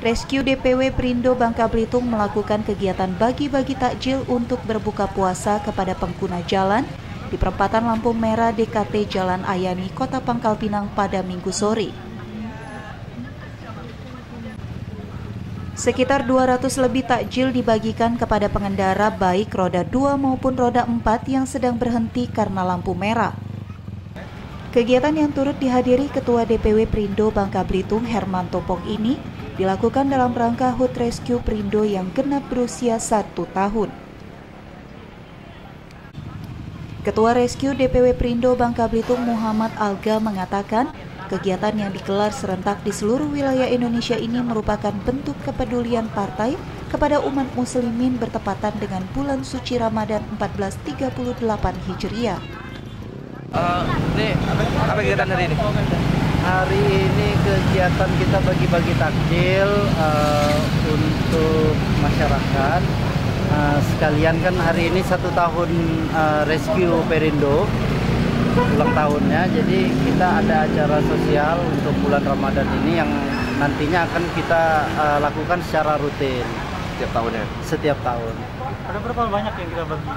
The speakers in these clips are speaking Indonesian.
Rescue DPW Perindo Bangka Belitung melakukan kegiatan bagi-bagi takjil untuk berbuka puasa kepada pengguna jalan di perempatan lampu merah DKT Jalan Ayani, Kota Pangkal Pinang pada Minggu sore. Sekitar 200 lebih takjil dibagikan kepada pengendara baik roda 2 maupun roda 4 yang sedang berhenti karena lampu merah. Kegiatan yang turut dihadiri Ketua DPW Perindo Bangka Belitung Hermanto Pong ini dilakukan dalam rangka HUT Rescue Perindo yang genap berusia 1 tahun. Ketua Rescue DPW Perindo Bangka Belitung Muhammad Alga mengatakan, kegiatan yang digelar serentak di seluruh wilayah Indonesia ini merupakan bentuk kepedulian partai kepada umat muslimin bertepatan dengan bulan suci Ramadan 1438 Hijriah. Ini apa kegiatan hari ini? Hari ini kegiatan kita bagi-bagi takjil untuk masyarakat. Sekalian kan hari ini 1 tahun Rescue Perindo, ulang tahunnya. Jadi kita ada acara sosial untuk bulan Ramadan ini yang nantinya akan kita lakukan secara rutin. Setiap tahunnya? Setiap tahun. Ada berapa banyak yang kita bagi?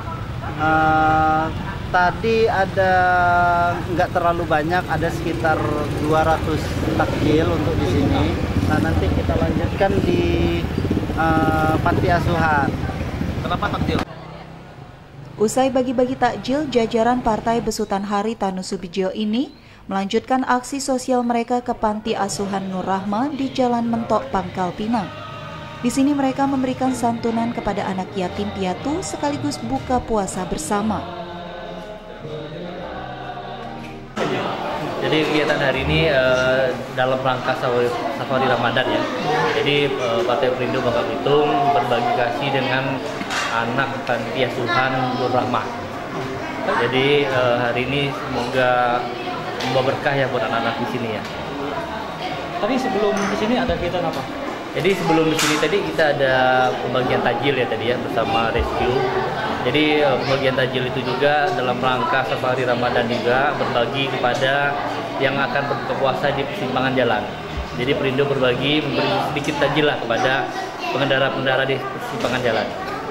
Tadi ada nggak terlalu banyak, ada sekitar 200 takjil untuk di sini. Nah nanti kita lanjutkan di panti asuhan. Kenapa takjil? Usai bagi-bagi takjil, jajaran Partai Besutan Hari Tanu Subijio ini melanjutkan aksi sosial mereka ke panti asuhan Nur Rahma di Jalan Mentok, Pangkal Pinang. Di sini mereka memberikan santunan kepada anak yatim piatu sekaligus buka puasa bersama. Jadi kegiatan hari ini dalam rangka safari Ramadan ya. Jadi Partai Perindo Bangka Belitung berbagi kasih dengan anak panti asuhan Nur Rahmah. Jadi hari ini semoga membawa berkah ya buat anak-anak di sini ya. Tapi sebelum di sini ada kegiatan apa? Jadi sebelum di sini tadi kita ada pembagian takjil ya tadi ya bersama Rescue. Jadi pembagian takjil itu juga dalam rangka safari Ramadan juga berbagi kepada yang akan berbuka puasa di persimpangan jalan. Jadi Perindo berbagi memberi sedikit takjil lah kepada pengendara-pengendara di persimpangan jalan.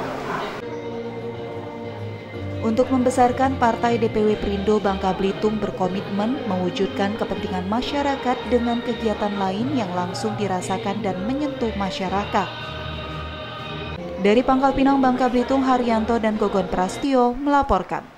Untuk membesarkan Partai DPW Perindo Bangka Belitung berkomitmen mewujudkan kepentingan masyarakat dengan kegiatan lain yang langsung dirasakan dan menyentuh masyarakat. Dari Pangkal Pinang, Bangka Belitung, Haryanto dan Gogon Prastio melaporkan.